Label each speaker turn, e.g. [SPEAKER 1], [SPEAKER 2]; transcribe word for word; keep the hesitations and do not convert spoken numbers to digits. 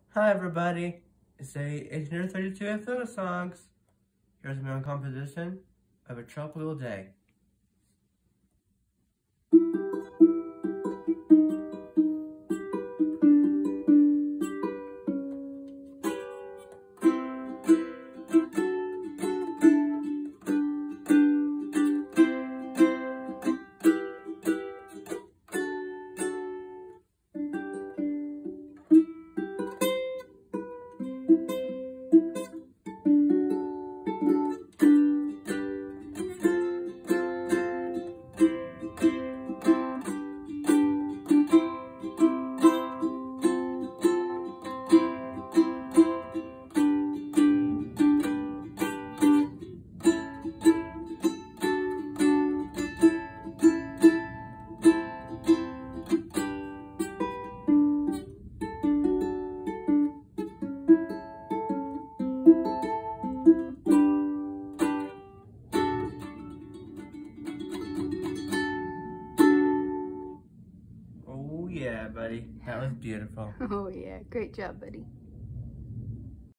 [SPEAKER 1] Hi everybody, it's day eight hundred thirty-two of Photo Songs. Here's my own composition of A Tropical Day. Oh yeah, buddy. That was beautiful.
[SPEAKER 2] Oh yeah, great job, buddy.